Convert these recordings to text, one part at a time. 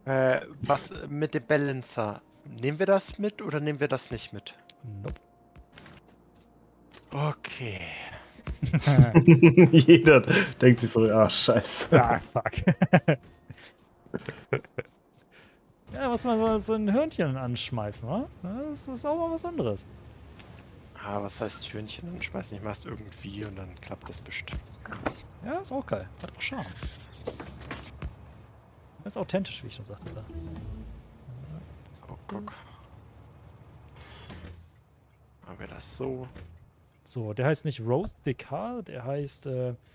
Was mit dem Balancer? Nehmen wir das mit oder nehmen wir das nicht mit? Nope. Okay. Jeder denkt sich so, ah, scheiße. Ah, fuck. Ja, was man so ein Hörnchen anschmeißt, wa? Das ist auch mal was anderes. Ah, was heißt Hörnchen und schmeiß nicht, machst irgendwie und dann klappt das bestimmt. Ja, ist auch geil. Hat auch Charme. Ist authentisch, wie ich schon sagte. Da. So, guck. Machen wir das so. So, der heißt nicht Roast DK, der heißt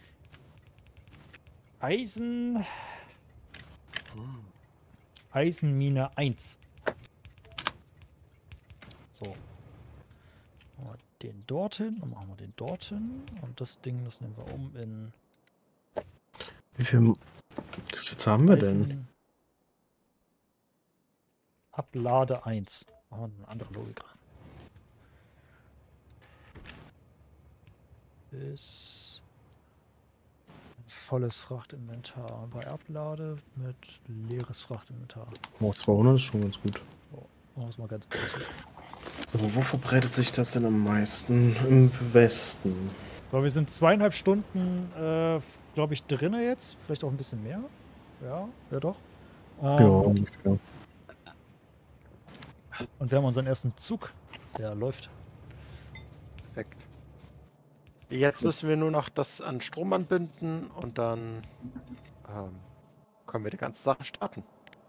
Eisenmine 1. So. Machen wir den dorthin, dann machen wir den dorthin. Und das Ding, das nehmen wir um in Wie viel Schätze haben wir denn? Ablade 1. Machen wir eine andere Logik rein. Ist volles Frachtinventar bei Ablade mit leeres Frachtinventar. Oh, 200 ist schon ganz gut. So, machen wir es mal ganz basic. So, wo verbreitet sich das denn am meisten? Im Westen. So, wir sind 2,5 Stunden, glaube ich, drinne jetzt. Vielleicht auch ein bisschen mehr. Ja, ja doch. Ja, ungefähr. Und wir haben unseren ersten Zug. Der läuft. Perfekt. Jetzt müssen wir nur noch das an Strom anbinden und dann können wir die ganze Sache starten.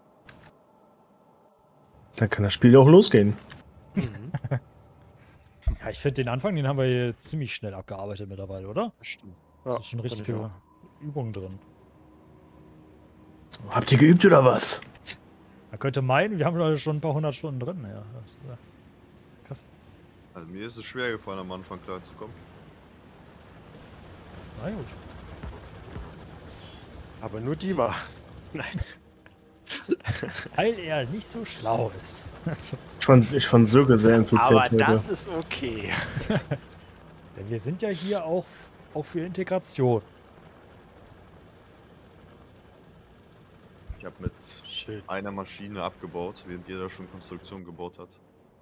Dann kann das Spiel auch losgehen. Mhm. Ja, ich finde den Anfang, den haben wir hier ziemlich schnell abgearbeitet mittlerweile, oder? Stimmt. Da ist schon finde ich richtige auch. Übungen drin. So, habt ihr geübt oder was? Man könnte meinen, wir haben schon ein paar 100 Stunden drin. Ja, das ist, krass. Also mir ist es schwer gefallen, am Anfang klarzukommen. Na gut. Aber nur die war. Nein. Weil er nicht so schlau ist. Ich fand Söge sehr infiziert Aber heute. das ist okay. Denn wir sind ja hier auch für Integration. Ich habe mit Schön. einer Maschine abgebaut, während jeder schon Konstruktion gebaut hat.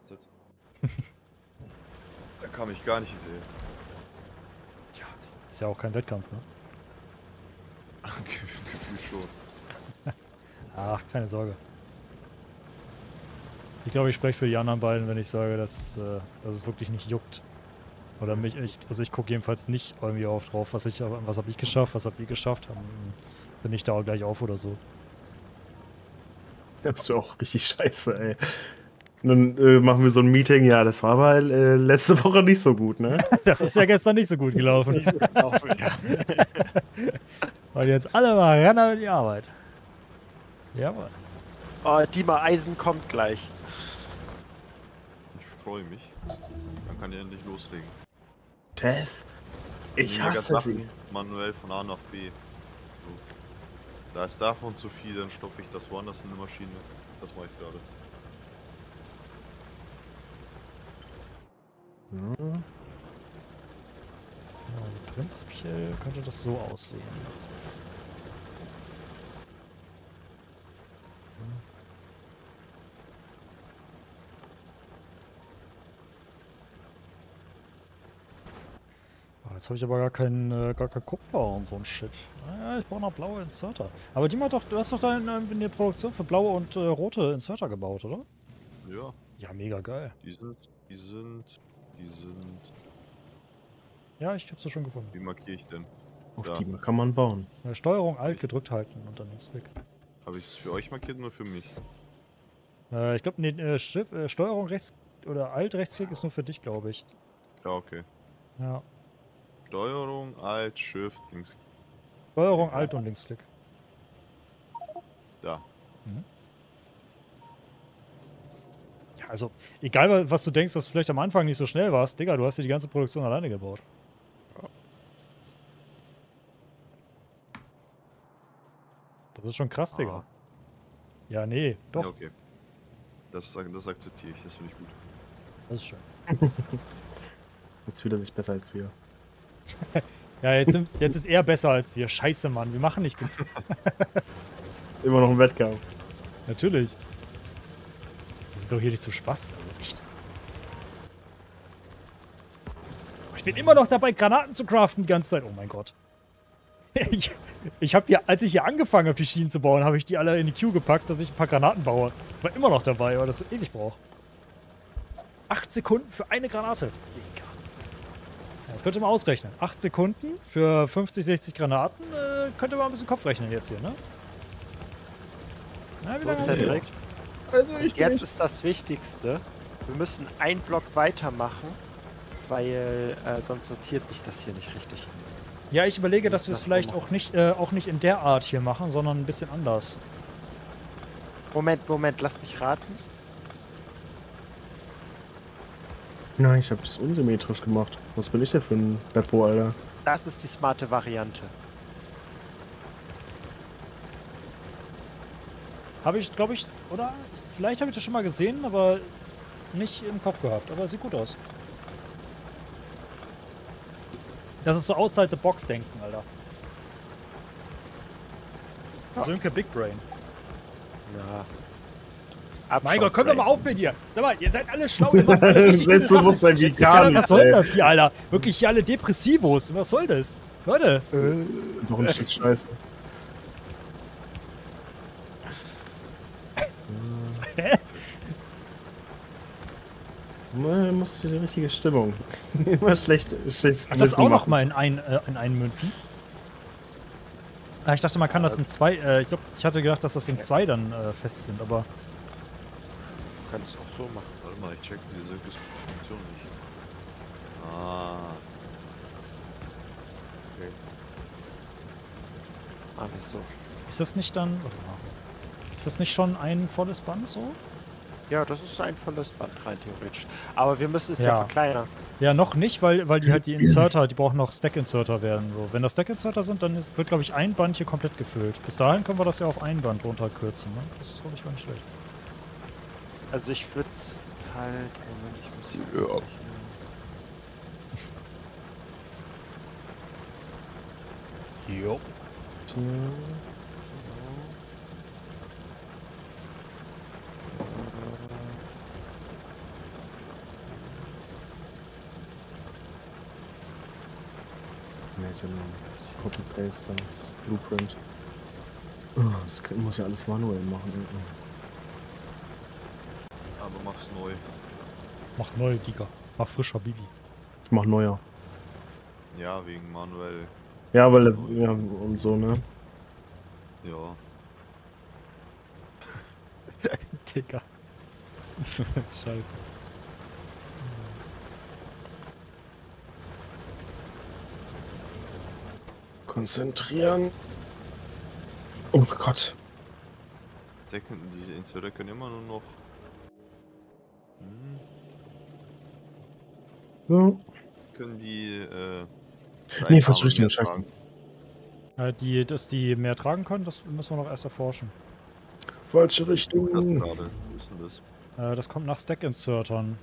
Da kam ich gar nicht hinterher. Tja, ist ja auch kein Wettkampf, ne? Gefühlt schon. Ach, keine Sorge. Ich glaube, ich spreche für die anderen beiden, wenn ich sage, dass es wirklich nicht juckt. Oder also ich gucke jedenfalls nicht irgendwie drauf, was habe ich geschafft, was habt ihr geschafft, dann bin ich da auch gleich auf oder so. Das wäre auch richtig scheiße, ey. Und dann machen wir so ein Meeting, ja, das war aber letzte Woche nicht so gut, ne? Das ist ja gestern nicht so gut gelaufen. Nicht so gelaufen, ja. Weil jetzt alle mal ran an die Arbeit. Jawohl. Oh, Dima Eisen kommt gleich. Ich freue mich. Dann kann ich endlich loslegen. Tess, ich Weniger hasse Sachen sie. manuell von A nach B. So. Da ist davon zu viel, dann stopfe ich das woanders in eine Maschine. Das mache ich gerade. Ja. Also prinzipiell könnte das so aussehen. Jetzt habe ich aber gar kein Kupfer und so ein Shit. Ja, ich brauche noch blaue Inserter. Aber du hast doch da in der Produktion für blaue und rote Inserter gebaut, oder? Ja, Ja, mega geil. die sind. Ja, ich hab's ja schon gefunden. Wie markiere ich denn? Auf Da. die kann man bauen. Steuerung Alt gedrückt halten und dann ist weg. Habe ich es für euch markiert oder für mich? Ich glaube, nee, Steuerung rechts oder Alt Rechtsklick ist nur für dich, glaube ich. Ja, okay. Ja. Steuerung, Alt, Shift, links. Steuerung Alt und Linksklick. Da. Ja, also, egal was du denkst, dass du vielleicht am Anfang nicht so schnell warst, Digga, du hast dir die ganze Produktion alleine gebaut. Das ist schon krass, Digga. Ah. Ja, nee, doch. Ja, okay. Das akzeptiere ich, das finde ich gut. Das ist schön. Jetzt fühlt er sich besser als wir. Ja, jetzt ist er besser als wir. Scheiße, Mann, wir machen nicht genug. Immer noch ein Wettkampf. Natürlich. Das ist doch hier nicht zum Spaß. Also echt. Ich bin immer noch dabei, Granaten zu craften die ganze Zeit. Oh mein Gott. Ich habe hier, als ich hier angefangen habe, die Schienen zu bauen, habe ich die alle in die Queue gepackt, dass ich ein paar Granaten baue. Ich war immer noch dabei, weil das so ewig braucht. 8 Sekunden für eine Granate. Digga. Ja, das könnte man ausrechnen. 8 Sekunden für 50, 60 Granaten, könnte man ein bisschen Kopf rechnen jetzt hier, ne? Na, wie So lange ist haben wir der gebraucht? Trick. Also Und jetzt ist das Wichtigste. Wir müssen einen Block weitermachen, weil sonst sortiert sich das hier nicht richtig. Ja, ich überlege, dass wir es Das vielleicht machen. auch nicht in der Art hier machen, sondern ein bisschen anders. Moment, lass mich raten. Nein, ich habe das unsymmetrisch gemacht. Was bin ich denn für ein Beppo, Alter? Das ist die smarte Variante. Habe ich, glaube ich, oder? Vielleicht habe ich das schon mal gesehen, aber nicht im Kopf gehabt. Aber sieht gut aus. Das ist so outside the box denken, Alter. Ja. Sönke Big Brain. Ja. Mein Gott, kommt doch mal auf mit dir. Sag mal, ihr seid alle schlau, ihr macht alle richtig gute Sachen. Selbstbewusstsein wie Jetzt, gar nicht, was soll ey. das hier, Alter? Wirklich hier alle Depressivos. Was soll das? Leute. Doch ein Stück Scheiße. Hä? Man muss die richtige Stimmung. Immer schlechtes Ach, das auch noch machen. mal in einmünden? Ah, ich dachte, man kann das in zwei. Ich hatte gedacht, dass das in zwei dann fest sind, aber. Du kannst es auch so machen. Warte mal, ich check diese Funktion nicht. Ah. Okay. Ah, wieso? Ist das nicht dann. Warte mal. Ist das nicht schon ein volles Band so? Ja, das ist ein volles Band rein theoretisch. Aber wir müssen es ja Ja. verkleinern. Ja, noch nicht, weil die halt die Inserter, die brauchen noch Stack-Inserter werden. So. Wenn das Stack-Inserter sind, dann wird, glaube ich, ein Band hier komplett gefüllt. Bis dahin können wir das ja auf ein Band runterkürzen. Ne? Das ist, glaube ich, gar nicht schlecht. Also ich würde es halt... Moment, ich muss hier... Ja. kurz rechnen. Jo. So. Ne, ist ja nur Copy-Paste, dann Blueprint. Oh, das muss ja alles manuell machen. Aber mach's neu. Mach neu, Digga. Mach frischer Bibi. Ich mach neuer. Ja, wegen manuell. Ja, weil, ja, und so, ne? Ja. Digga. Scheiße. Konzentrieren. Oh Gott. Diese Inserter können immer nur noch. Ja. Können die. Nee, falsche Richtung, mehr scheiße. tragen. Dass die mehr tragen können, das müssen wir noch erst erforschen. Falsche Das Richtung. gerade. Wo ist denn das? Das kommt nach Stack-Insertern.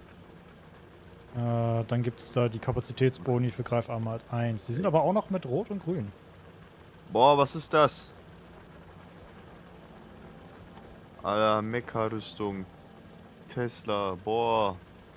Dann gibt es da die Kapazitätsboni für Greifarme halt 1. Die sind aber auch noch mit Rot und Grün. Boah, was ist das? Alter, Mecha-Rüstung. Tesla, boah.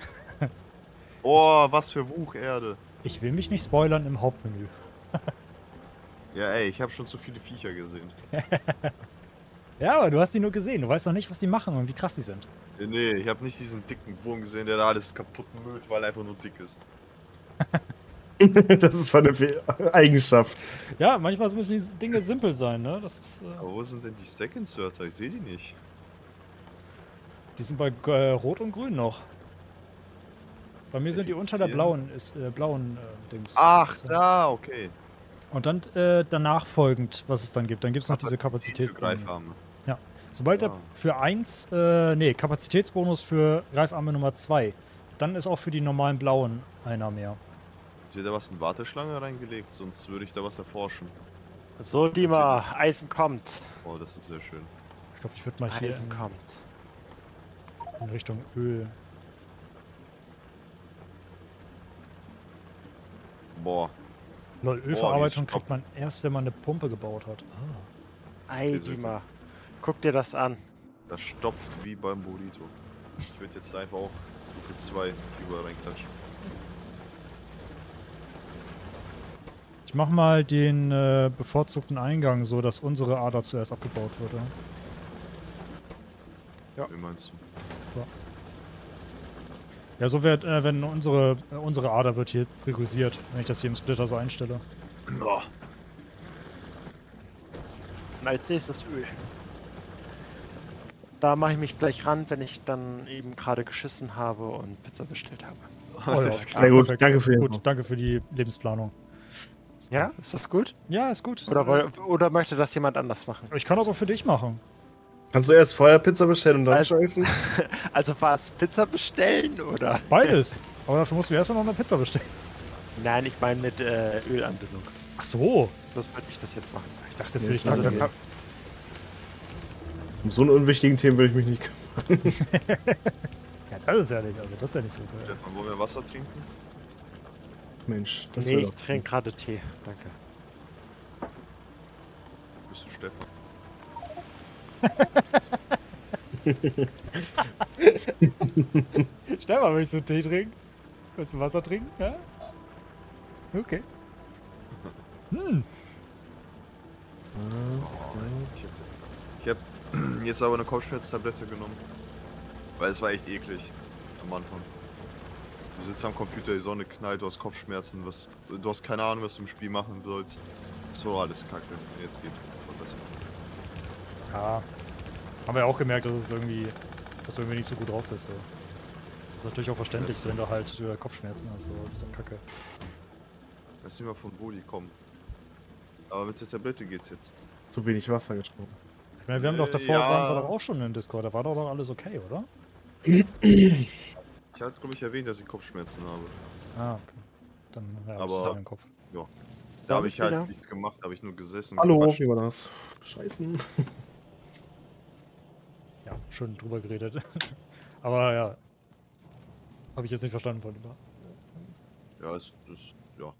Boah, was für Wucherde. Ich will mich nicht spoilern im Hauptmenü. Ja, ey, ich habe schon zu viele Viecher gesehen. Ja, aber du hast die nur gesehen. Du weißt noch nicht, was die machen und wie krass die sind. Nee, ich habe nicht diesen dicken Wurm gesehen, der da alles kaputt müllt, weil er einfach nur dick ist. Das ist so eine Eigenschaft. Ja, manchmal müssen die Dinge simpel sein, ne? Das ist. Aber wo sind denn die Stack-Inserter? Ich sehe die nicht. Die sind bei Rot und Grün noch. Bei mir sind die unter der blauen Dings. Ach, So. da, okay. Und dann danach folgend, was es dann gibt. Dann gibt es noch diese Kapazität. Für Greifarme. Sobald Ah. er für 1, Kapazitätsbonus für Greifarme Nummer 2, dann ist auch für die normalen blauen einer mehr. Ich hätte da was in Warteschlange reingelegt, sonst würde ich da was erforschen. So, Dima, Eisen kommt. Oh, das ist sehr schön. Ich glaube, ich würde mal hier Eisen kommt. in Richtung Öl. Boah. Lol, die Ölverarbeitung ist kriegt man erst, wenn man eine Pumpe gebaut hat. Ei, Diese- Dima. Guck dir das an. Das stopft wie beim Burrito. Ich würde jetzt einfach auch Stufe 2 überall reinklatschen. Ich mach mal den bevorzugten Eingang so, dass unsere Ader zuerst abgebaut wird. Ja? Wie meinst du? Ja, so wird, wenn unsere Ader wird hier priorisiert, wenn ich das hier im Splitter so einstelle. Oh. Und als nächstes Öl. Da mache ich mich gleich ran, wenn ich dann eben gerade geschissen habe und Pizza bestellt habe. Alles klar. Sehr gut, perfekt. danke für die Gut, Info. danke für die Lebensplanung. Ja, ist das gut? Ja, ist gut. Oder möchte das jemand anders machen? Ich kann das auch für dich machen. Kannst du erst vorher Pizza bestellen und dann Also- scheißen? Also war es Pizza bestellen oder? Beides. Aber dafür musst du erstmal noch eine Pizza bestellen. Nein, ich meine mit Ölanbindung. Ach so. Das würde ich das jetzt machen. Ich dachte für Nee, dich. das Also, ist da, Um so einen unwichtigen Themen würde ich mich nicht kümmern. Ja, das ist ja nicht, also das ist ja nicht so cool. Stefan, wollen wir Wasser trinken? Mensch, das nee, wäre ich doch... trinke gerade Tee. Danke. Bist du Stefan? Stefan, willst du Tee trinken? Willst du Wasser trinken? Ja? Okay. Hm. Ich hab jetzt aber eine Kopfschmerztablette genommen. Weil es war echt eklig am Anfang. Du sitzt am Computer, die Sonne knallt, du hast Kopfschmerzen, du hast keine Ahnung, was du im Spiel machen sollst. Das war alles kacke. Jetzt geht's mir besser. Ja. Haben wir auch gemerkt, dass du irgendwie nicht so gut drauf bist. So. Das ist natürlich auch verständlich, so, wenn du halt Kopfschmerzen hast. So. Das ist dann kacke. Ich weiß nicht mehr, von wo die kommen. Aber mit der Tablette geht's jetzt. Zu wenig Wasser getrunken. Ich meine, wir haben doch davor, ja. waren wir doch auch schon in Discord. Da war doch alles okay, oder? Ich hatte, glaube ich, erwähnt, dass ich Kopfschmerzen habe. Ah, okay. Dann ja, Aber- ist das im Kopf. Da habe ich ich halt wieder? nichts gemacht, habe ich nur gesessen. Hallo, gequatscht. wie war das? Scheiße. Ja, schön drüber geredet. Aber ja. Habe ich jetzt nicht verstanden von lieber. Ja, ja.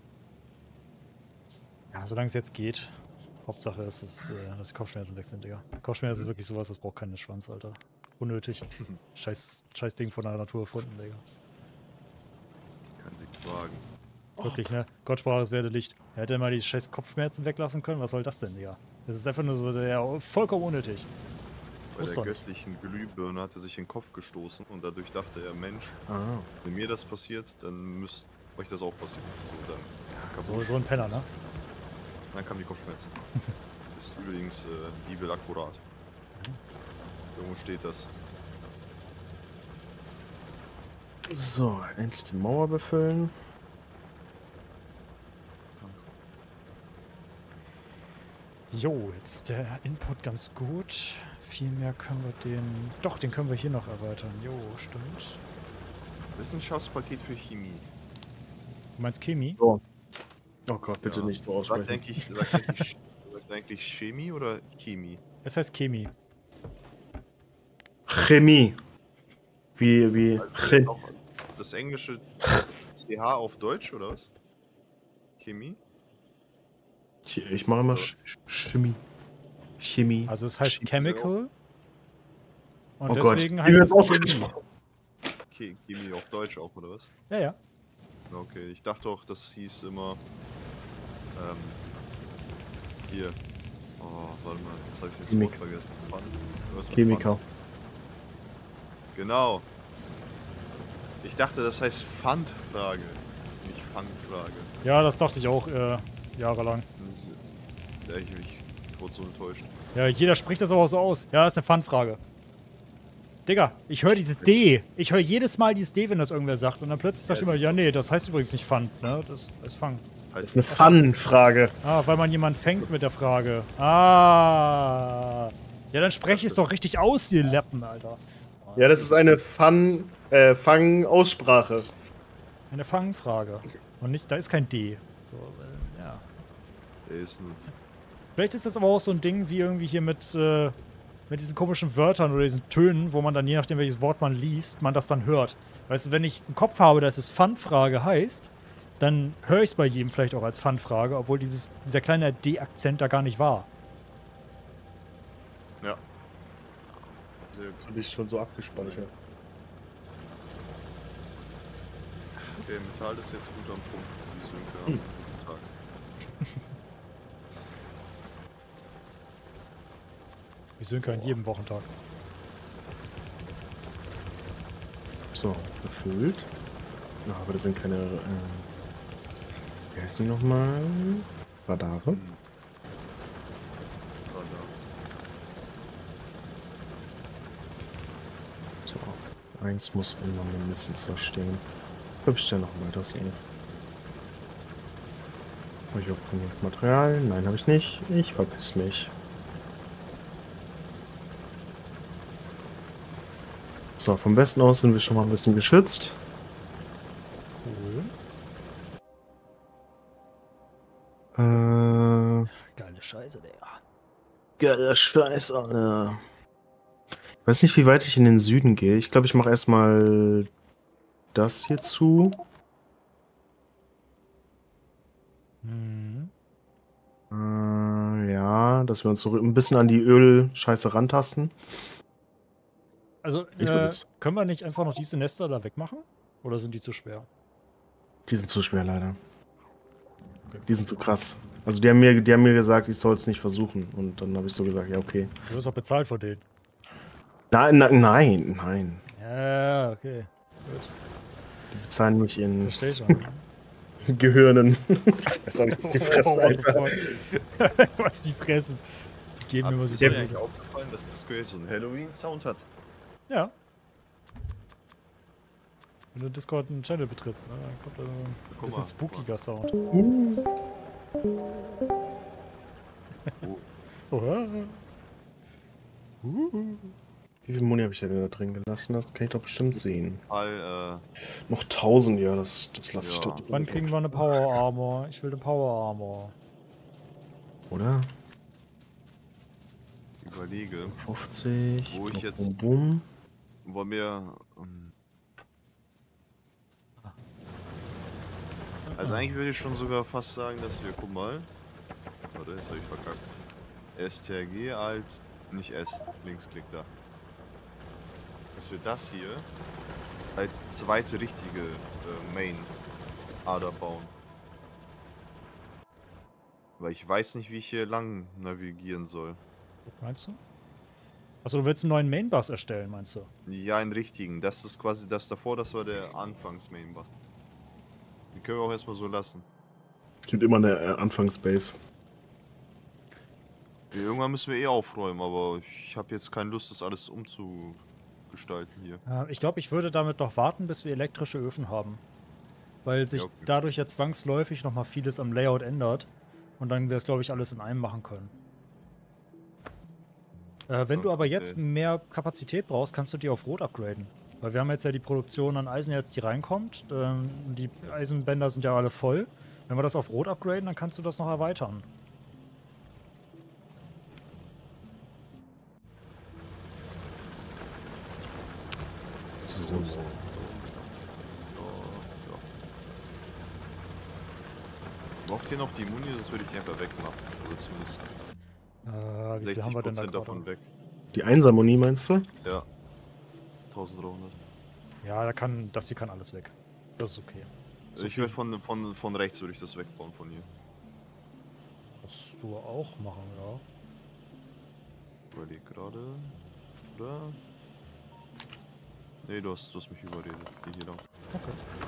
Ja, solange es jetzt geht. Hauptsache ist, dass die Kopfschmerzen weg sind, Digga. Kopfschmerzen ist wirklich sowas, das braucht keinen Schwanz, Alter. Unnötig. Scheiß Ding von der Natur erfunden, Digga. Kann sich wagen. Wirklich, ne? Gottsprache, es werde Licht. Er hätte mal die scheiß Kopfschmerzen weglassen können. Was soll das denn, Digga? Das ist einfach nur so vollkommen unnötig. Bei Muss der doch nicht. göttlichen Glühbirne hat er sich in den Kopf gestoßen und dadurch dachte er, Mensch, Ah. wenn mir das passiert, dann müsst euch das auch passieren. So, So ein Penner, ne? dann kamen die Kopfschmerzen. Ist übrigens Bibel akkurat. Irgendwo steht das. So, endlich die Mauer befüllen. Jo, jetzt ist der Input ganz gut. Viel mehr können wir den... Doch, den können wir hier noch erweitern. Jo, stimmt. Wissenschaftspaket für Chemie. Du meinst Chemie? So. Oh Gott, bitte Ja. nicht so aussprechen. Sagt eigentlich Chemie oder Chemie? Es heißt Chemie. Chemie. Wie Chem Auch das englische CH auf Deutsch oder was? Chemie? Ich mache immer Chemie. Chemie. Also es heißt Chemie Chemical. Und Oh Gott, deswegen wie heißt wird es Chemie. ausgesprochen? Okay, Chemie auf Deutsch auch oder was? Ja, ja. Okay, ich dachte auch, das hieß immer. Hier. Oh, warte mal, jetzt habe ich das Chemik. Wort vergessen. Pfand? Was mit Chemiker. Pfand? Genau. Ich dachte, das heißt Pfandfrage, nicht Fangfrage. Ja, das dachte ich auch jahrelang. Das ist, ja, ich wurde so enttäuscht. Ja, jeder spricht das aber auch so aus. Ja, ist eine Fun-Frage. Digga, ich höre dieses D. Ich höre jedes Mal dieses D, wenn das irgendwer sagt. Und dann plötzlich sagt jemand, ja, nee, das heißt übrigens nicht Fun, ne? Das heißt Fang. Das ist eine Fun-Frage. Ah, weil man jemanden fängt mit der Frage. Ah. Ja, dann spreche ich es doch richtig aus, ihr Lappen, Alter. Ja, das ist eine Fang-Aussprache. Eine Fangfrage. Und nicht, da ist kein D. So, ja. Der ist nur. Vielleicht ist das aber auch so ein Ding wie irgendwie hier mit diesen komischen Wörtern oder diesen Tönen, wo man dann, je nachdem welches Wort man liest, man das dann hört. Weißt du, wenn ich im Kopf habe, dass es Fun-Frage heißt, dann höre ich es bei jedem vielleicht auch als Fun-Frage, obwohl dieser kleine D-Akzent da gar nicht war. Ja. Sehr gut. Habe ich schon so abgespeichert. Okay, Metall ist jetzt gut am Punkt. Die Sönke am guten Tag. Wir sind an jedem Wochentag. So, erfüllt. Ja, aber das sind keine. Wie heißt die nochmal? Radare. Radar. So, eins muss immer mindestens da stehen. Hab ich da noch weiter sehen? Habe ich auch genug Material? Nein, habe ich nicht. Ich verpiss mich. So, vom Westen aus sind wir schon mal ein bisschen geschützt. Cool. Geile Scheiße, Digga. Geiler Scheiß, Alter. Ich weiß nicht, wie weit ich in den Süden gehe. Ich glaube, ich mache erstmal das hier zu. Mhm. Ja, dass wir uns so ein bisschen an die Ölscheiße rantasten. Also, Ich glaub, das- können wir nicht einfach noch diese Nester da wegmachen? Oder sind die zu schwer? Die sind zu schwer, leider. Okay. Die sind zu krass. Also die haben mir gesagt, ich soll es nicht versuchen. Und dann habe ich so gesagt, ja, okay. Du wirst auch bezahlt von denen. Nein. Ja, okay. Gut. Die bezahlen mich in Versteh schon. Gehirnen. Ich weiß auch nicht, was die fressen, What the Alter. fuck? Was die fressen. Die geben mir mal so Ist euch viel. eigentlich aufgefallen, dass das Disco jetzt so einen Halloween-Sound hat? Ja. Wenn du Discord einen Channel betrittst, ne, dann kommt da so ein Guck bisschen mal, spookiger Sound. Oh. Oha. Wie viel Muni habe ich denn da drin gelassen? Das kann ich doch bestimmt sehen. All, Noch 1000, ja, das lasse ich Ja. doch. Wann kriegen wir eine Power Armor? Ich will eine Power Armor. Oder? überlege, 50. Wo ich noch jetzt- Bum. wollen wir. Also eigentlich würde ich schon sogar fast sagen, dass wir, guck mal. Warte, jetzt habe ich verkackt. STRG alt, nicht S, Linksklick da. Dass wir das hier als zweite richtige Main-Ader bauen. Weil ich weiß nicht, wie ich hier lang navigieren soll. Was meinst du? Achso, du willst einen neuen Mainbus erstellen, meinst du? Ja, einen richtigen. Das ist quasi das davor, das war der Anfangs-Main-Bus. Den können wir auch erstmal so lassen. Es gibt immer eine Anfangsbase. Irgendwann müssen wir eh aufräumen, aber ich habe jetzt keine Lust, das alles umzugestalten hier. Ich glaube, ich würde damit noch warten, bis wir elektrische Öfen haben. Weil sich Ja, okay. dadurch ja zwangsläufig nochmal vieles am Layout ändert. Und dann wir es, glaube ich, alles in einem machen können. Wenn du aber jetzt Okay. mehr Kapazität brauchst, kannst du die auf Rot upgraden. Weil wir haben jetzt ja die Produktion an Eisenerz, die reinkommt. Die Eisenbänder sind ja alle voll. Wenn wir das auf Rot upgraden, dann kannst du das noch erweitern. So. Ja. Braucht ihr noch die Muni, sonst würde ich die einfach wegmachen. Oder zumindest Wie viel haben wir denn da 60% davon gerade? weg. Die Einsammonie meinst du? Ja. 1300. Ja, das hier kann alles weg. Das ist okay. So Ich viel- würde von rechts würde ich das wegbauen von hier. Kannst du auch machen, ja. Überleg gerade. Oder? Nee, du hast mich überredet. Geh hier lang. Okay.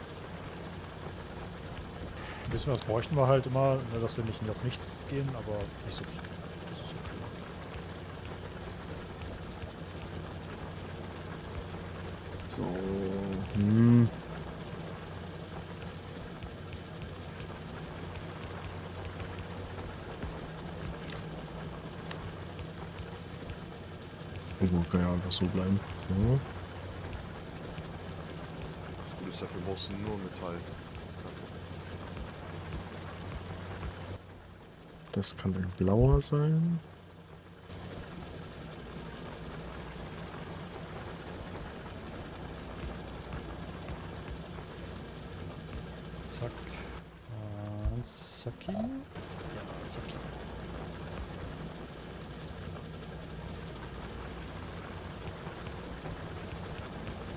Ein bisschen was bräuchten wir halt immer, ne, dass wir nicht auf nichts gehen, aber nicht so viel. Das ist okay. So. Hm. Gut, kann ja einfach so bleiben. So. Das Gute ist, dafür brauchst du nur Metall. Das kann ein blauer sein. Zack. Zacki. Ja, Zacki.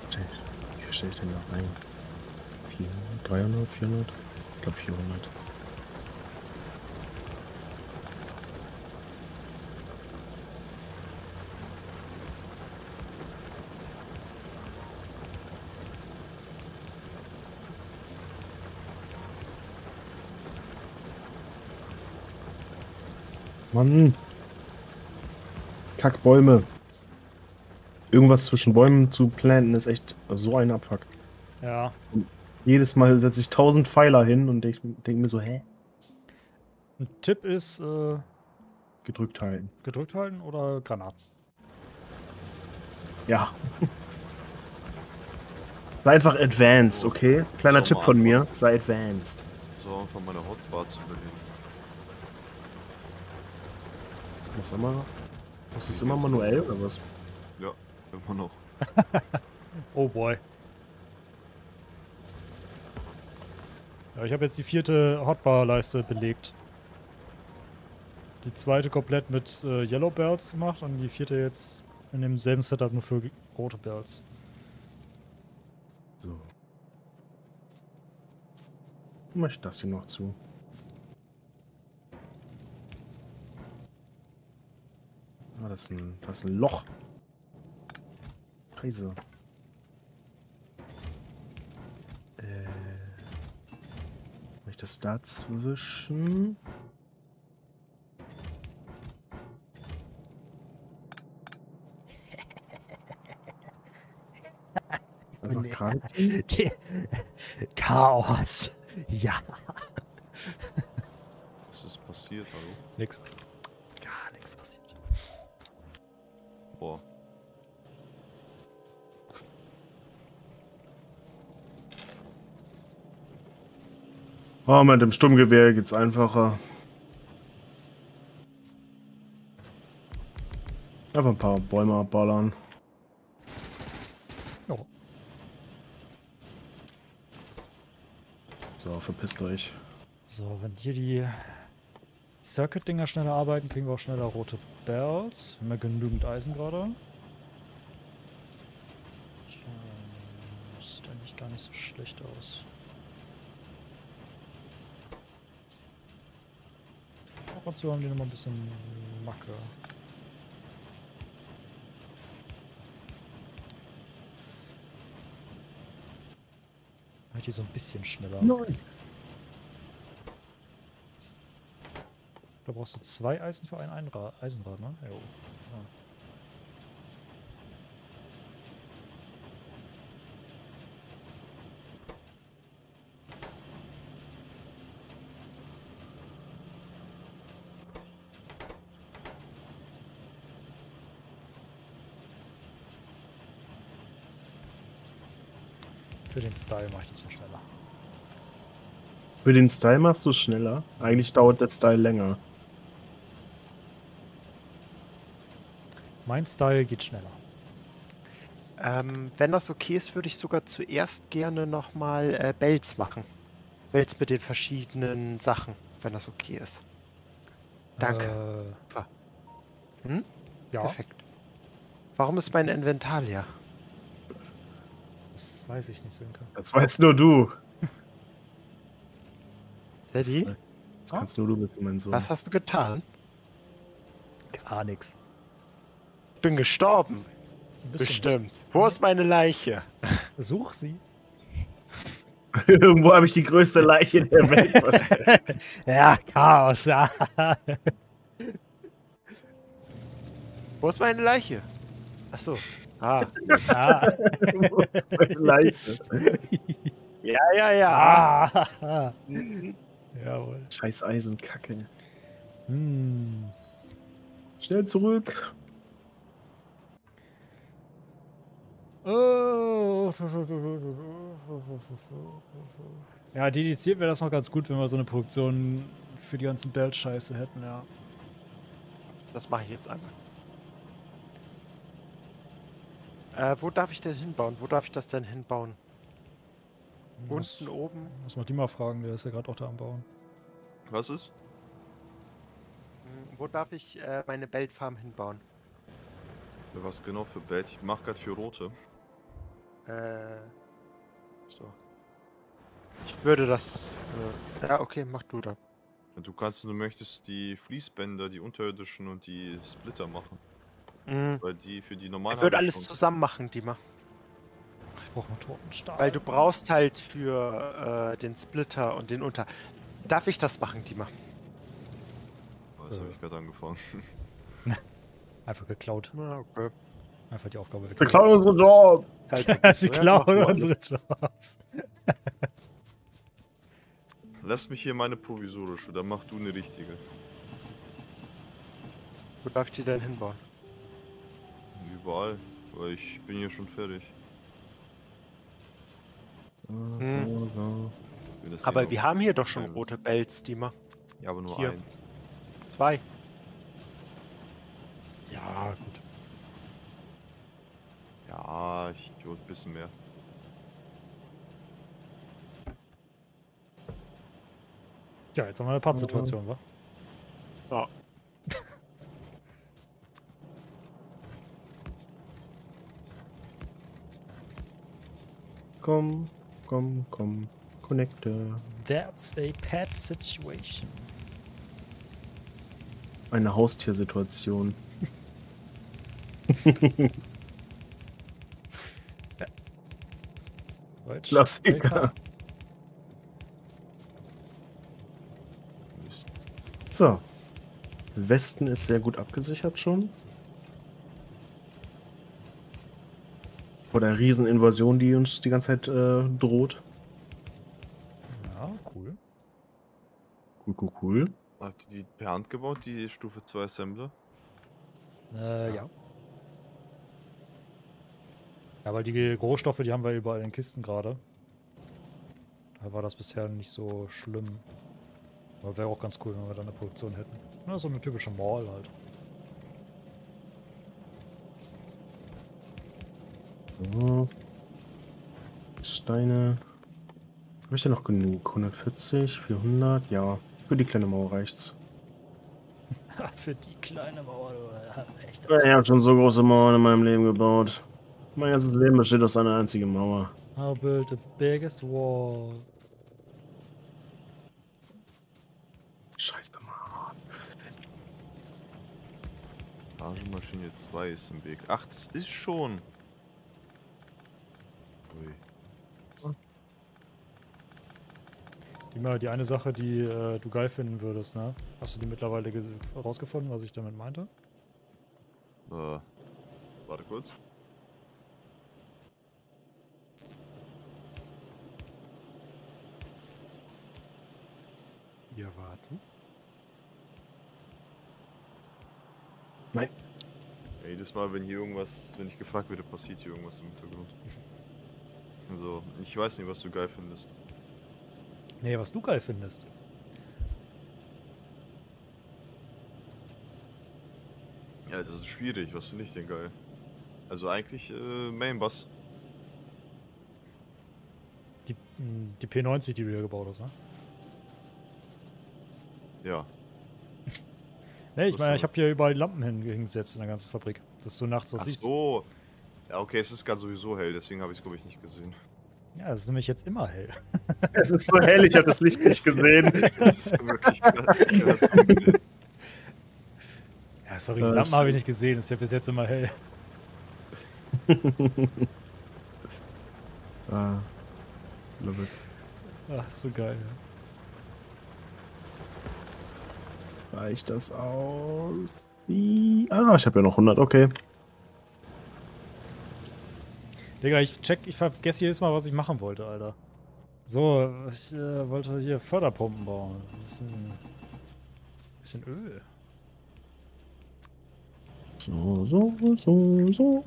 Wie viel stelle ich denn da rein? 400, 300, 400? Ich glaube 400. Mann! Kackbäume! Irgendwas zwischen Bäumen zu planten ist echt so ein Abfuck. Ja. Jedes Mal setze ich 1000 Pfeiler hin und denk mir so, hä? Ein Tipp ist, Gedrückt halten. gedrückt halten oder Granaten. Ja. Sei einfach advanced, okay? Kleiner So, Tipp mal von mir, antworten. sei advanced. So, einfach meine Hotbar zu übernehmen. Muss es immer manuell oder was? Ja, immer noch. Oh boy. Ja, ich habe jetzt die 4. Hotbar-Leiste belegt. Die 2. komplett mit Yellow Bells gemacht und die 4. jetzt in demselben Setup nur für rote Bells. So. Mach ich das hier noch zu. Ah, das ist ein Loch. Scheiße. Mach ich das dazwischen? Einfach gerade ziehen? Chaos. Ja. Was ist passiert, hallo? Nix. Gar nichts passiert. Boah. Oh, mit dem Sturmgewehr geht's einfacher. Einfach ein paar Bäume abballern. Oh. So, verpisst euch. So, wenn hier die Circuit-Dinger schneller arbeiten, kriegen wir auch schneller rote Bells. Wir haben ja genügend Eisen gerade. Tja, das sieht eigentlich gar nicht so schlecht aus. Ab und zu haben die nochmal ein bisschen Macke. Halt die so ein bisschen schneller. Nein. Da brauchst du 2 Eisen für ein Eisenrad, ne? Jo. Ja. Für den Style mache ich das mal schneller. Für den Style machst du es schneller. Eigentlich dauert der Style länger. Mein Style geht schneller. Wenn das okay ist, würde ich sogar zuerst gerne nochmal Bells machen. Bells mit den verschiedenen Sachen, wenn das okay ist. Danke. Hm? Ja, Perfekt. Warum ist mein Inventar leer? das weiß ich nicht, Sönke. Das weißt nur du. Daddy, Das kannst nur du wissen, mein Sohn. was hast du getan? Gar nichts. Ich bin gestorben. Bestimmt. Wo ist meine Leiche? Such sie. Irgendwo habe ich die größte Leiche der Welt versteckt. Ja, Chaos, ja. Wo ist meine Leiche? Achso. Ah. Ja. Wo ist meine Leiche? Ja. Ah. Jawohl. Scheiß Eisenkacke. Hm. Schnell zurück. Ja, dediziert wäre das noch ganz gut, wenn wir so eine Produktion für die ganzen Belt-Scheiße hätten, ja. Das mache ich jetzt einmal. Wo darf ich denn hinbauen? Wo darf ich das denn hinbauen? Unten, oben? Muss man die mal fragen, der ist ja gerade auch da am Bauen. Was ist? Wo darf ich meine Beltfarm hinbauen? Was genau für Bait? Ich mach grad für rote. So. Ich würde das. Ja, okay, mach du da. Du kannst, wenn du möchtest, die Fließbänder, die unterirdischen und die Splitter machen. Weil die für die normalen. Ich würde habe ich alles schon. zusammen machen, Dima. Ich brauche einen toten Stahl. Weil du brauchst halt für den Splitter und den Unter. Darf ich das machen, Dima? Oh, jetzt habe ich gerade angefangen. Einfach geklaut. Na, okay. Einfach die Aufgabe Wir klauen unsere Job. Halt Sie so, ja, klauen mach mal. unsere Jobs. Lass mich hier meine provisorische, dann mach du eine richtige. Wo darf ich die denn hinbauen? Überall, weil ich bin hier schon fertig. Wenn das Aber hier wir noch- haben hier doch schon rote Bells, Dima. Ja, aber nur hier. eins. 2. Ja, gut. Ja, ich hol ein bisschen mehr. Ja, jetzt haben wir eine Pattsituation, wa? Ja. Komm. Connecte. That's a pet situation. Eine Haustiersituation. Deutsch. Klassiker. So. Westen ist sehr gut abgesichert schon. Vor der Rieseninvasion, die uns die ganze Zeit droht. Ja, cool. Cool. Habt ihr die per Hand gebaut, die Stufe 2 Assembler? Ja. Ja, weil die Rohstoffe, die haben wir überall in Kisten gerade. Da war das bisher nicht so schlimm. Aber wäre auch ganz cool, wenn wir da eine Produktion hätten. Na, so eine typische Mall halt. So. Steine. Habe ich ja noch genug? 140, 400? Ja, für die kleine Mauer reicht's. Für die kleine Mauer, du, echt. Ich habe schon so große Mauern in meinem Leben gebaut. Mein ganzes Leben besteht aus einer einzigen Mauer. I'll build the biggest wall. Scheiße, Mann. Maschine 2 ist im Weg. Ach, das ist schon. Ui. Die eine Sache, die du geil finden würdest, ne? Hast du die mittlerweile rausgefunden, was ich damit meinte? Warte kurz. Wir warten. Nein. Jedes Mal, wenn hier irgendwas, wenn ich gefragt werde, passiert hier irgendwas im Hintergrund. Also, ich weiß nicht, was du geil findest. Nee, was du geil findest. Ja, das ist schwierig. Was finde ich denn geil? Also eigentlich Mainboss. Die P90, die du hier gebaut hast, ne? Ja. Nee, ich Was meine, so? ich habe hier überall Lampen hingesetzt in der ganzen Fabrik. Dass du nachts was Ach siehst. so. Ja, okay, es ist gerade sowieso hell, deswegen habe ich es, glaube ich, nicht gesehen. Ja, es ist nämlich jetzt immer hell. Es ist so hell, ich habe das Licht nicht gesehen. Das ist wirklich dunkel. Ja, sorry, die Lampen habe ich nicht gesehen. Ist ja bis jetzt immer hell. Love it. Ach, so geil. Reicht das aus? Ich habe ja noch 100, okay. Digga, ich vergesse jedes Mal, was ich machen wollte, Alter. So, ich wollte hier Förderpumpen bauen. Ein bisschen Öl. So.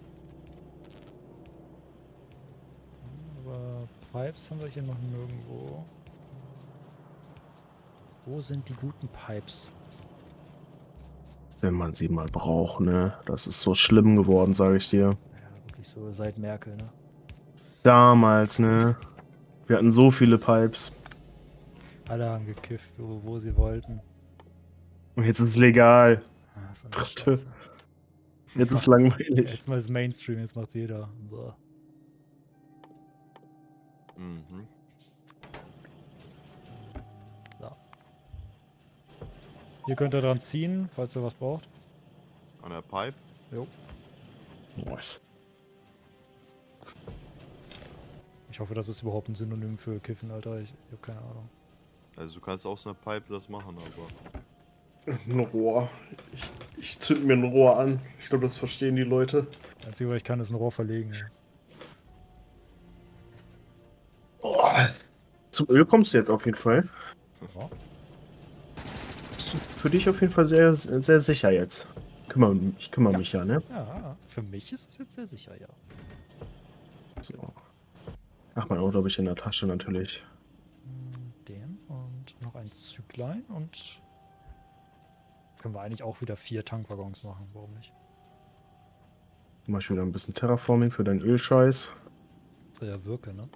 Aber Pipes haben wir hier noch nirgendwo. Wo sind die guten Pipes? Wenn man sie mal braucht, ne? Das ist so schlimm geworden, sage ich dir. Ja, wirklich so seit Merkel, ne? Damals, ne? Wir hatten so viele Pipes. Alle haben gekifft, wo sie wollten. Und jetzt ist es legal. Ah, so eine Gott. Scheiße. Jetzt ist macht's- langweilig. Jetzt mal ist Mainstream, jetzt macht's jeder. Boah. Mhm. So. Hier könnt ihr dran ziehen, falls ihr was braucht. An der Pipe. Jo. Nice. Ich hoffe, das ist überhaupt ein Synonym für Kiffen, Alter. Ich habe keine Ahnung. Also du kannst aus einer Pipe das machen, aber... Ein Rohr. Ich zünd mir ein Rohr an. Ich glaube, das verstehen die Leute. Das Einzige, was ich kann, ist ein Rohr verlegen. Ja. Oh. Zum Öl kommst du jetzt auf jeden Fall. Ja. Für dich auf jeden Fall sehr, sehr sicher jetzt. Ich kümmere mich ja, ne? Ja, für mich ist es jetzt sehr sicher, ja. So. Ach, mein Auto habe ich in der Tasche natürlich. Den und noch ein Züglein und können wir eigentlich auch wieder 4 Tankwaggons machen, warum nicht? Mach ich wieder ein bisschen Terraforming für deinen Ölscheiß. Soll ja wirken, ne?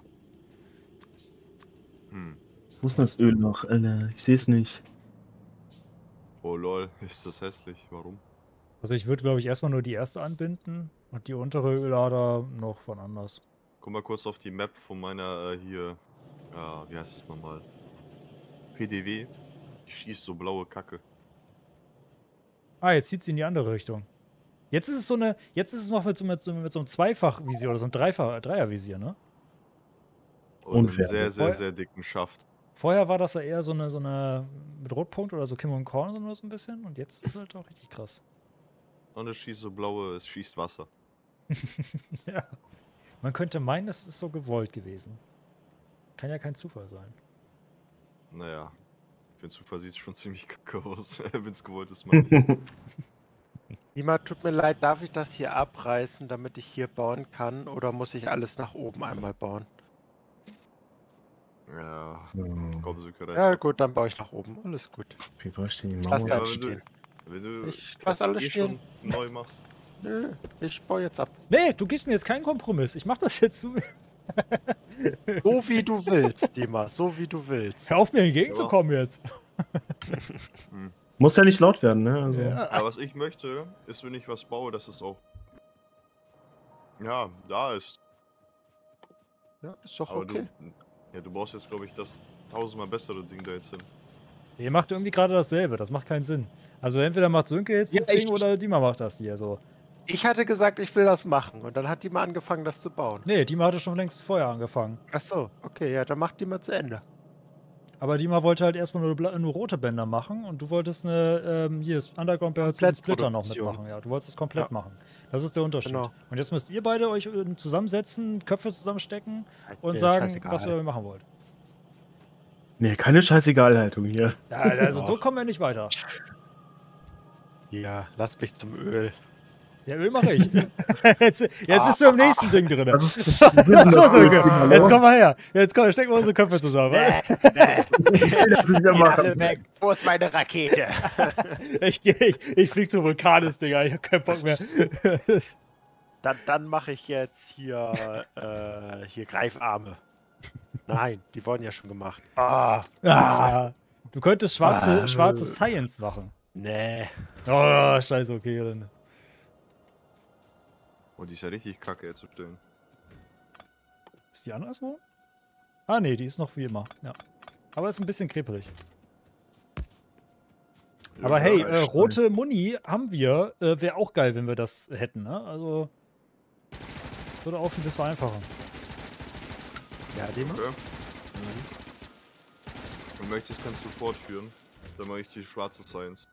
Wo ist denn das Öl noch? Ich sehe es nicht. Oh lol, ist das hässlich. Warum? Also ich würde, glaube ich, erstmal nur die erste anbinden und die untere Ölader noch von anders. Guck mal kurz auf die Map von meiner hier... wie heißt es nochmal? PDW. Die schießt so blaue Kacke. Ah, jetzt zieht sie in die andere Richtung. Jetzt ist es so eine, jetzt ist es noch mit so einem Zweifachvisier oder so einem Dreiervisier, ne? Und Unfair. einen sehr, sehr dicken Schaft. Vorher war das ja eher so eine mit Rotpunkt oder so Kim und Korn oder so ein bisschen und jetzt ist es halt auch richtig krass. Und es schießt so blaue, es schießt Wasser. Ja. Man könnte meinen, es ist so gewollt gewesen. Kann ja kein Zufall sein. Naja, für den Zufall sieht es schon ziemlich kacke aus, wenn es gewollt ist, meine ich. Dima, tut mir leid, darf ich das hier abreißen, damit ich hier bauen kann? Oder muss ich alles nach oben einmal bauen? Ja, Hm. komm, so können Ja gut, dann baue ich nach oben. Alles gut. Wie war ich denn die Lass Mauer? das stehen. Wenn du Ich das lass alles schon neu machst. Nö, ich baue jetzt ab. Nee, du gibst mir jetzt keinen Kompromiss. Ich mach das jetzt so. So wie du willst, Dima, so wie du willst. Hör auf, mir entgegenzukommen jetzt. Muss ja nicht laut werden, ne? Also, Ja. Aber was ich möchte, ist, wenn ich was baue, dass es auch... Ja, da ist. Ja, ist doch Aber okay. du baust jetzt, glaube ich, das 1000-mal bessere Ding da jetzt hin. Ihr macht irgendwie gerade dasselbe. Das macht keinen Sinn. Also entweder macht Sönke jetzt Ja, das Ding oder Dima macht das hier. So. Ich hatte gesagt, ich will das machen. Und dann hat Dima angefangen, das zu bauen. Nee, Dima hatte schon längst vorher angefangen. Ach so, okay, ja, dann macht Dima zu Ende. Aber Dima wollte halt erstmal nur rote Bänder machen und du wolltest hier ist Underground Barrels und Splitter noch Komplettproduktion. mitmachen. Ja, du wolltest es komplett Ja. machen. Das ist der Unterschied. Genau. Und jetzt müsst ihr beide euch zusammensetzen, Köpfe zusammenstecken Ist und mir sagen, scheißegal. was ihr machen wollt. nee, keine Scheißegalhaltung hier. Ja, also so Och. kommen wir nicht weiter. Ja, lass mich zum Öl. Ja, Öl mache ich. Jetzt bist du im nächsten Ding drin. Das ist So, Sönke, jetzt komm mal her. Jetzt komm, stecken wir unsere Köpfe zusammen. Geht alle weg. Wo ist meine Rakete? Ich flieg zum Vulkanis, Digga. Ich hab keinen Bock mehr. Dann mache ich jetzt hier Greifarme. Nein, die wurden ja schon gemacht. Ah, Du könntest schwarze Science machen. nee. Oh, scheiße, okay. Dann. Und die ist ja richtig kacke herzustellen. Ist die anderswo? Ah, nee, die ist noch wie immer. Ja. Aber ist ein bisschen krepelig. Aber hey, rote Muni haben wir. Wäre auch geil, wenn wir das hätten, ne? Also. Würde auch vieles vereinfachen. Ja, Dima? Okay. Wenn du möchtest, kannst du fortführen. Dann mache ich die schwarze Science.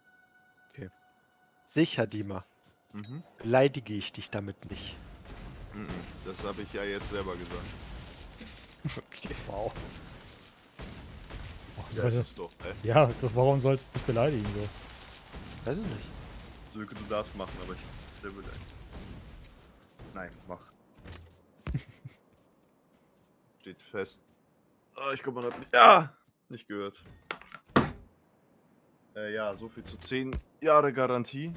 Sicher, Dima. Mhm. Beleidige ich dich damit nicht. Das habe ich ja jetzt selber gesagt. Okay. Wow. Oh, Das ist doch, ja, also warum sollst du dich beleidigen so? Weiß ich nicht. Sönke, du darfst machen, aber ich bin sehr beleidigt. Nein, mach. Steht fest. Ah, ich glaube, man hat mich... Ja! Nicht gehört. Ja, so viel zu 10 Jahre Garantie.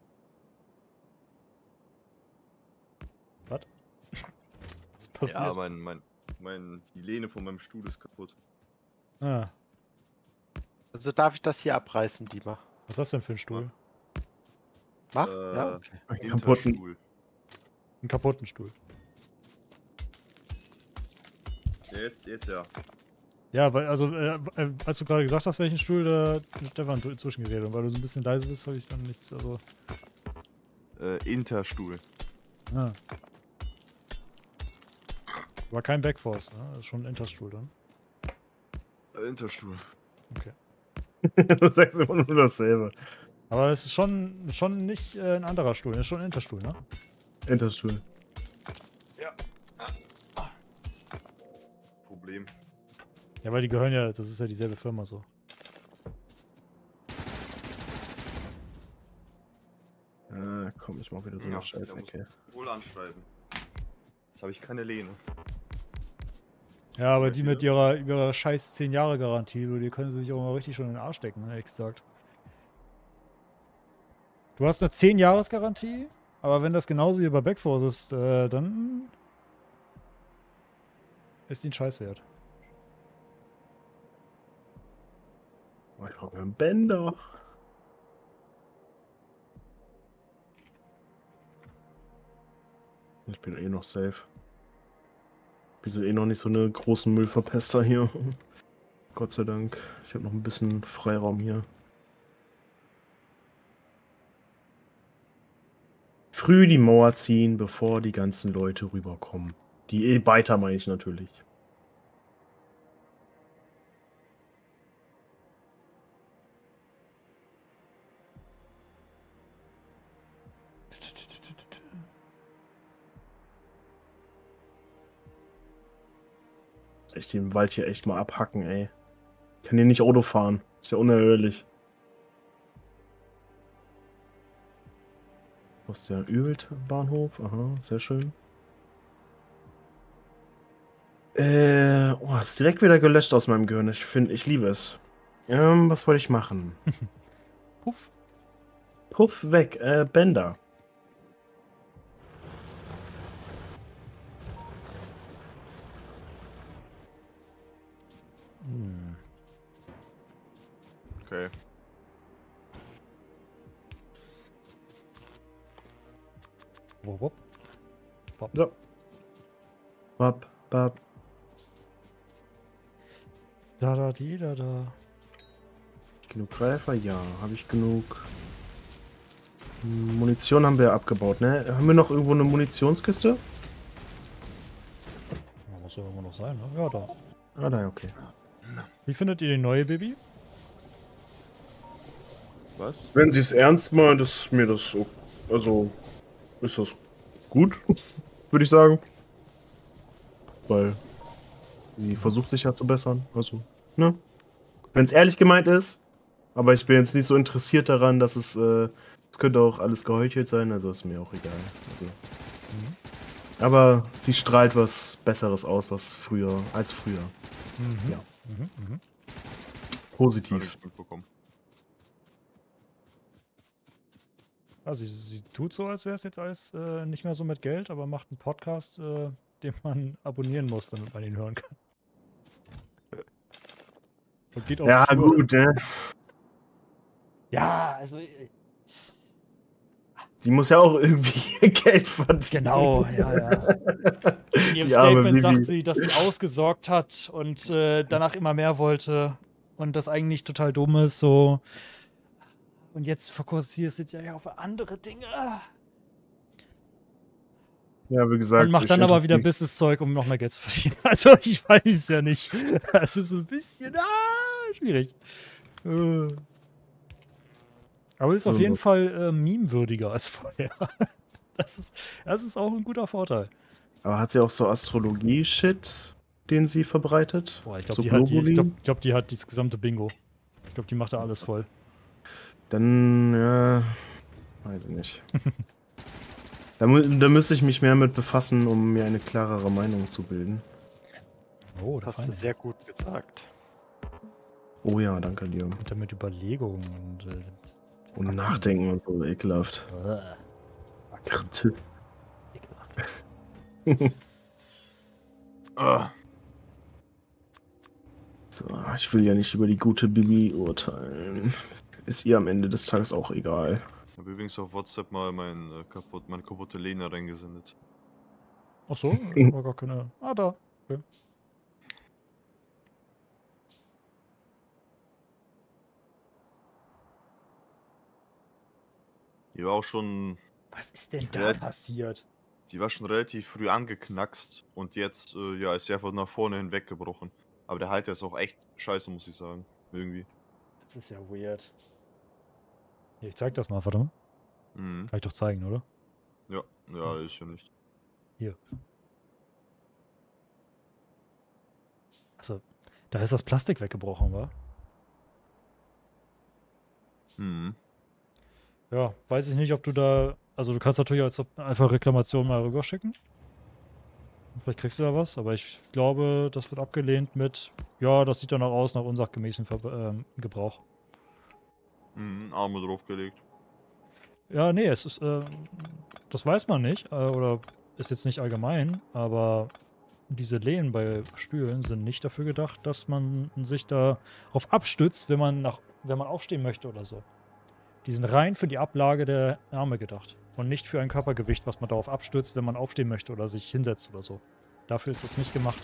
Was passiert? Ja, die Lehne von meinem Stuhl ist kaputt. Ah, Also darf ich das hier abreißen, Dima? was ist das denn für ein Stuhl? Mach? Ja, okay. Kaputten. Hinterstuhl. Einen kaputten Stuhl. Jetzt ja. Ja, weil, also, als du gerade gesagt hast, welchen Stuhl, da hat Stefan inzwischen geredet. Und weil du so ein bisschen leise bist, habe ich dann nichts, also... Interstuhl. Ah. War kein Backforce, ne? Das ist schon ein Interstuhl dann. Interstuhl. Okay. Du sagst immer nur dasselbe. Aber es ist schon nicht ein anderer Stuhl, das ist schon ein Interstuhl, ne? Interstuhl. Ja. Problem. Ja, weil die gehören ja, das ist ja dieselbe Firma so. Ah, komm, ich mach wieder so eine Scheißecke. Wohl anschreiben. Jetzt habe ich keine Lehne. Ja, aber die mit ihrer scheiß 10 Jahre Garantie, die können sie sich auch mal richtig schon in den Arsch stecken, ne, ehrlich gesagt. Du hast eine 10 Jahres Garantie, aber wenn das genauso wie bei Backforce ist, dann ist die ein Scheiß wert. Oh, ich brauche einen Bänder. Ich bin eh noch safe. Wir sind eh noch nicht so eine großen Müllverpester hier. Gott sei Dank. Ich habe noch ein bisschen Freiraum hier. Früh die Mauer ziehen, bevor die ganzen Leute rüberkommen. Die E-Biter meine ich natürlich. Echt den Wald hier echt mal abhacken, ey. Ich kann hier nicht Auto fahren. Ist ja unerhörlich. Wo ist der Übelbahnhof? Aha, sehr schön. Oh, ist direkt wieder gelöscht aus meinem Gehirn. Ich liebe es. Was wollte ich machen? Puff. Puff weg, Bänder. Hm. Okay. Wupp, wupp. Wupp. So. Bap, bap. Da, da, die, da, da. Genug Greifer? Ja. Habe ich genug? Munition haben wir abgebaut, ne? Haben wir noch irgendwo eine Munitionskiste? Ja, muss ja immer noch sein, ne? Ja, da. Ah, da, okay. Wie findet ihr die neue Baby? Was? Wenn sie es ernst meint, ist mir das so. Also, ist das gut, würde ich sagen. Weil sie versucht sich ja zu bessern. Also, ne? Wenn es ehrlich gemeint ist. Aber ich bin jetzt nicht so interessiert daran, dass es könnte auch alles geheuchelt sein, also ist mir auch egal. Also. Aber sie strahlt was Besseres aus, als früher. Mhm. Ja. Mhm, mhm. Hab Positiv. ich mitbekommen. Also sie tut so, als wäre es jetzt alles nicht mehr so mit Geld, aber macht einen Podcast, den man abonnieren muss, damit man ihn hören kann. Und geht auf Ja, Tour. gut, ne? Ja, also Die muss ja auch irgendwie Geld verdienen. genau, ja, ja. In ihrem Die arme Statement sagt Bibi. sie, dass sie ausgesorgt hat und danach immer mehr wollte und das eigentlich total dumm ist, so. Und jetzt fokussierst du dich ja auf andere Dinge. Ja, wie gesagt. Und macht dann aber wieder Business-Zeug, um noch mehr Geld zu verdienen. Also ich weiß es ja nicht. Das ist ein bisschen schwierig. Aber ist So auf jeden was. Fall meme-würdiger als vorher. Das ist auch ein guter Vorteil. Aber hat sie auch so Astrologie-Shit, den sie verbreitet? Boah, ich So glaube, Globuli? die hat das gesamte Bingo. Ich glaube, die macht da alles voll. Dann, ja, weiß ich nicht. Da müsste ich mich mehr mit befassen, um mir eine klarere Meinung zu bilden. Oh, Das hast du sehr gut gesagt. Oh ja, danke dir. Und dann mit Überlegungen und Und nachdenken und so, ekelhaft. Ach, tü. Ah, So, ich will ja nicht über die gute Bibi urteilen. Ist ihr am Ende des Tages auch egal. ich habe übrigens auf WhatsApp mal meine kaputte Lehne reingesendet. Ach so, war gar keine. Ah, da. Okay. Die war auch schon. Was ist denn da Ja. passiert? Die war schon relativ früh angeknackst und jetzt, ja, ist sie einfach nach vorne hinweggebrochen. Aber der Halter ist auch echt scheiße, muss ich sagen. Irgendwie. Das ist ja weird. Hier, ich zeig das mal, warte mal. Mhm. Kann ich doch zeigen, oder? Ja, ja, ist ja nicht. Hier. Also, da ist das Plastik weggebrochen, wa? Mhm. Ja, weiß ich nicht, ob du da... Also du kannst natürlich als einfach Reklamation mal rüberschicken. Vielleicht kriegst du da was, aber ich glaube, das wird abgelehnt mit, ja, das sieht danach aus, nach unsachgemäßem Gebrauch. Mhm, Arme draufgelegt. Ja, nee, es ist, das weiß man nicht, oder ist jetzt nicht allgemein, aber diese Lehnen bei Stühlen sind nicht dafür gedacht, dass man sich darauf abstützt, wenn man aufstehen möchte oder so. Die sind rein für die Ablage der Arme gedacht und nicht für ein Körpergewicht, was man darauf abstützt, wenn man aufstehen möchte oder sich hinsetzt oder so. Dafür ist es nicht gemacht.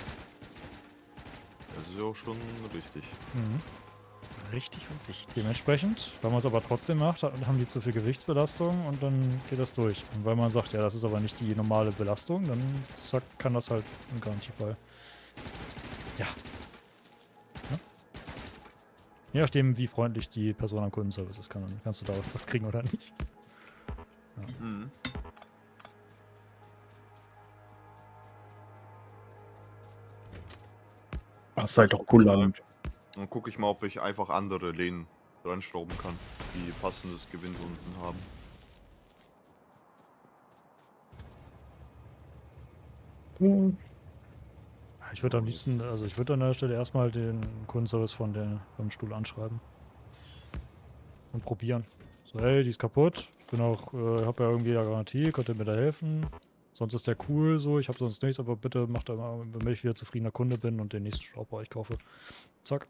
Das ist ja auch schon richtig. Mhm. Richtig und wichtig. Dementsprechend, wenn man es aber trotzdem macht, haben die zu viel Gewichtsbelastung und dann geht das durch. Und weil man sagt, ja, das ist aber nicht die normale Belastung, dann kann das halt im Garantiefall. Ja. Je nachdem, wie freundlich die Person am Kundenservice ist, kannst du da was kriegen oder nicht. Ja. Mhm. Das ist halt doch cool an. Dann gucke ich mal, ob ich einfach andere Lehnen dran schrauben kann, die passendes Gewinde unten haben. Ich würde am liebsten, also ich würde an der Stelle erstmal den Kundenservice vom Stuhl anschreiben. Und probieren. So, hey, die ist kaputt. Ich bin auch, habe ja irgendwie eine Garantie, könnt ihr mir da helfen? Sonst ist der cool so, ich habe sonst nichts, aber bitte macht da mal, wenn ich wieder zufriedener Kunde bin und den nächsten Schraub bei euch kaufe. Zack.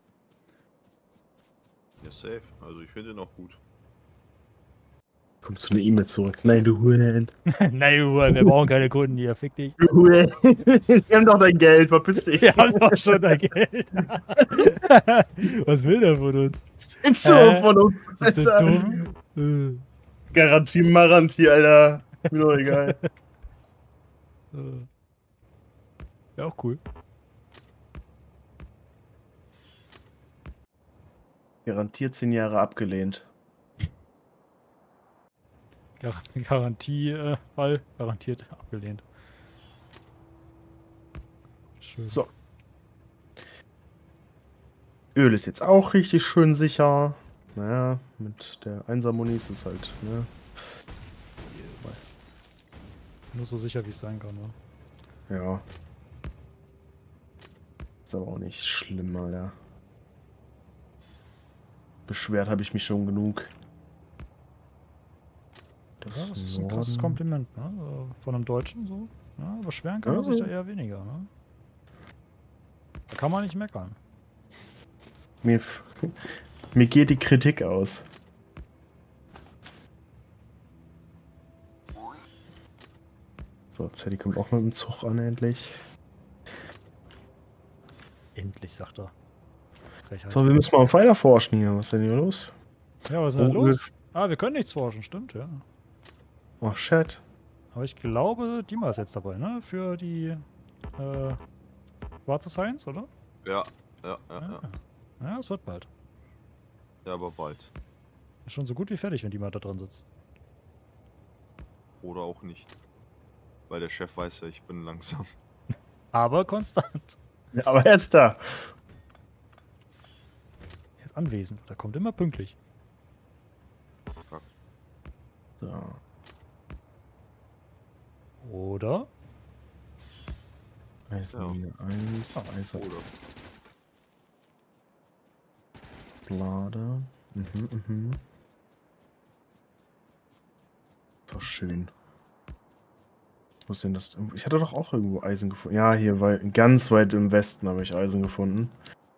Ja, safe. Also ich finde ihn auch gut. Kommt so eine E-Mail zurück. Nein, du Huren. Nein, wir brauchen keine Kunden hier, fick dich. Du Huren. Wir haben doch dein Geld, verpiss dich. Wir haben doch schon dein Geld. Was will der von uns? Was willst du von uns, Ist der Alter? dumm? Garantie Maranti, Alter. Mir doch egal. Ja, auch cool. Garantiert 10 Jahre abgelehnt. Garantiefall, garantiert abgelehnt. Schön. So. Öl ist jetzt auch richtig schön sicher. Naja, mit der 1er Muni ist es halt, ne? Nur so sicher, wie es sein kann, ne? Ja. Ist aber auch nicht schlimm, Alter. Beschwert habe ich mich schon genug. Ja, das ist ein krasses Kompliment, ne? Von einem Deutschen so. Ja, beschweren kann man sich da eher weniger, ne? Da kann man nicht meckern. Mir geht die Kritik aus. So, Zeddy kommt auch mit dem Zug an, endlich. Endlich, sagt er. Frechheit. So, wir müssen mal weiter forschen hier. Was ist denn hier los? Ja, was ist denn los? Ah, wir können nichts forschen, stimmt, ja. Oh, shit. Aber ich glaube, Dima ist jetzt dabei, ne? Für die schwarze Science, oder? Ja. Ja, es wird bald. Ja, aber bald. Ist schon so gut wie fertig, wenn Dima da dran sitzt. Oder auch nicht. Weil der Chef weiß ja, ich bin langsam. Aber konstant. Ja, aber er ist da. Er ist anwesend. Da kommt immer pünktlich. So. Oder? Eisenmine 1, Oder? Eisenblade. So schön. Wo ist denn das? Ich hatte doch auch irgendwo Eisen gefunden. Ja, hier ganz weit im Westen habe ich Eisen gefunden.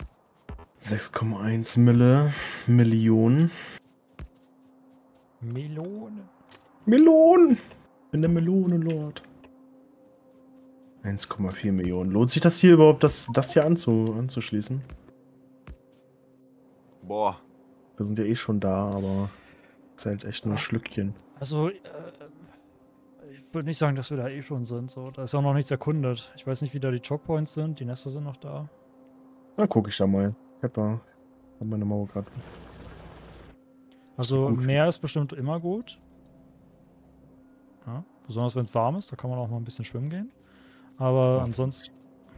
6,1 Millionen. Melone. Melonen! Ich bin der Melonenlord. 1,4 Millionen. Lohnt sich das hier überhaupt, das hier anzuschließen? Boah. Wir sind ja eh schon da, aber... Zählt echt nur ein Schlückchen. Also, ich würde nicht sagen, dass wir da eh schon sind. So. Da ist auch noch nichts erkundet. Ich weiß nicht, wie da die Chokepoints sind. Die Nester sind noch da. Na, gucke ich da mal. Ich hab meine Mauer gerade. Also, gut. Meer ist bestimmt immer gut. Ja, besonders wenn es warm ist. Da kann man auch mal ein bisschen schwimmen gehen. Aber ansonsten...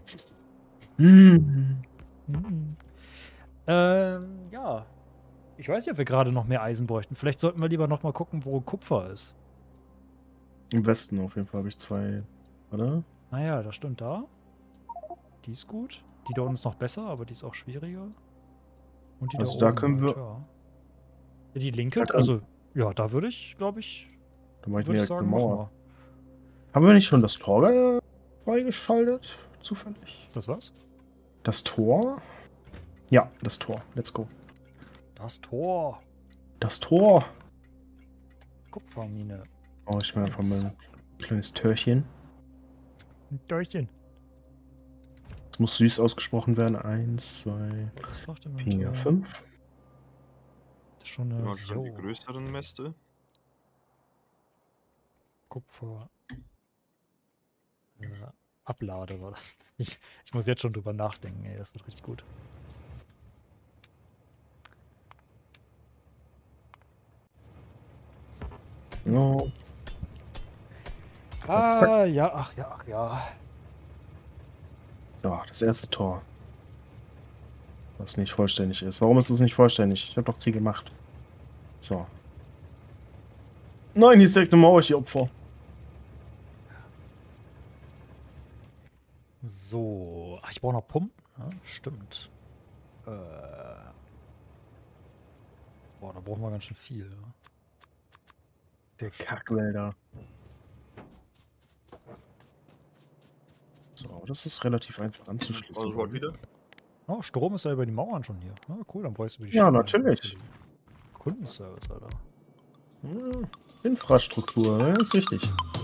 ja. Ich weiß nicht, ob wir gerade noch mehr Eisen bräuchten. Vielleicht sollten wir lieber noch mal gucken, wo Kupfer ist. Im Westen auf jeden Fall habe ich 2, oder? Naja, das stimmt da. Die ist gut. Die da unten ist noch besser, aber die ist auch schwieriger. Und die Also da da oben können halt, wir- ja. Die linke, Da können- also, ja, da würde ich, glaube ich, Da mache ich würde ich direkt eine sagen, machen Mauer. wir. Haben wir nicht schon das Tor freigeschaltet? Zufällig? Das was? Das Tor? Ja, das Tor. Let's go. Das Tor. Das Tor! Kupfermine. Oh, ich mir einfach mal ein kleines Törchen. Ein Dörrchen. Es muss süß ausgesprochen werden. 1, 2, Das fragt 4, 5. Das ist schon Wir eine machen schon die Jo, größeren Mäste. Kupfer. Ablade war das. Ich muss jetzt schon drüber nachdenken, ey, das wird richtig gut. No. Ah, ja, ach ja, ach ja. So, das erste Tor. Was nicht vollständig ist. Warum ist es nicht vollständig? Ich habe doch Ziel gemacht. So. Nein, hier ist direkt eine Mauer, ich Opfer. So, ach, ich brauche noch Pumpen. Ja, stimmt. Boah, da brauchen wir ganz schön viel. Ja. Der Kackwälder. So, das ist relativ einfach anzuschließen. Also heute wieder. Oh, Strom ist ja über die Mauern schon hier. Ja, cool, dann bräuchst du die Ja, Schiene. natürlich. Kundenservice, Alter. Infrastruktur, das ist wichtig.